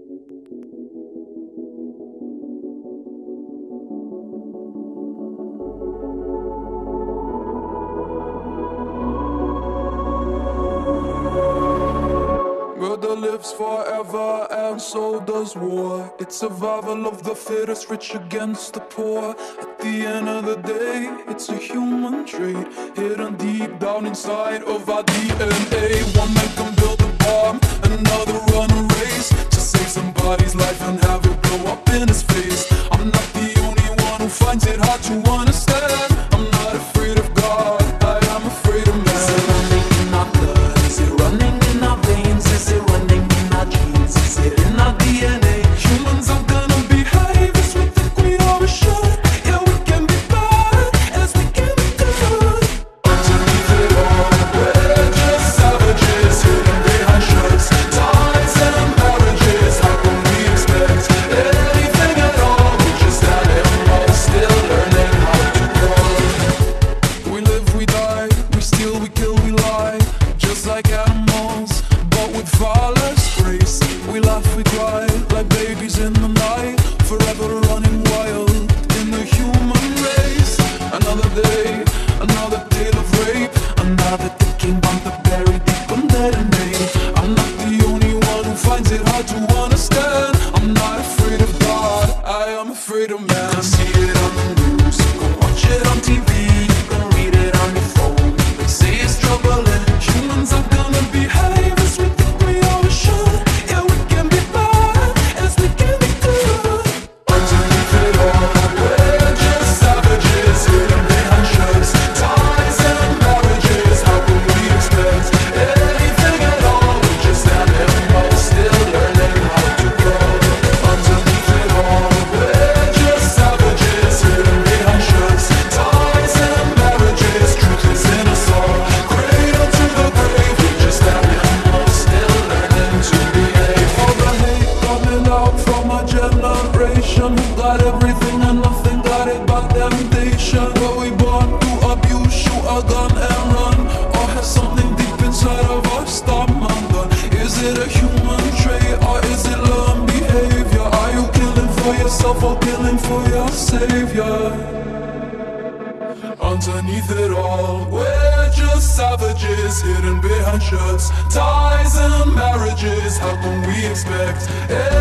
Murder lives forever and so does war. It's survival of the fittest, rich against the poor. At the end of the day, it's a human trait, hidden deep down inside of our DNA. One man can build a bomb, another run a race to save somebody's life and have it blow up in his face. I'm not the only one who finds it hard to understand. I'm not afraid of God, I am afraid of man. Is it running in our blood? Is it running in our veins? Is it running in our genes? Is it in our DNA? Humans are gonna behave as we think we always should. Yeah, we can be bad as we can be good. Underneath it all, we're just savages, hidden behind shirts, ties and marriages. How can we expect anything at all? We're just animals, still learning how to crawl. We live, we die, we steal, we kill, we lie, just like animals, but with far less grace. We laugh, we cry, like babies in the night, forever running wild in the human race. Another day, another tale of rape, another ticking bomb to bury deep and detonate. I'm not the only one who finds it hard to understand. I'm not afraid of God, I am afraid of man. You can see it on the news, you can watch it on TV, you can read it on your phone. They say it's troubling. Humans are gonna behave as we think we always should. Yeah, we can be bad as we can be good. Underneath it all, we're just savages, hidden behind shirts, ties and marriages. How can we expect anything at all? We're just animals, still learning how to grow. Underneath it all, we're just savages, hidden behind shirts, ties and marriages. Truth is in us all, cradle to the grave. We're just animals, still learning to behave. All the hate coming out from our generation, who got everything and nothing, got it by temptation. Were we born to abuse, shoot a gun and run, or has something deep inside of us stop undone? Is it a human trait or is it learned behavior? Are you killing for yourself or killing for your savior? Underneath it all, we're just savages, hidden behind shirts, ties and marriages. How can we expect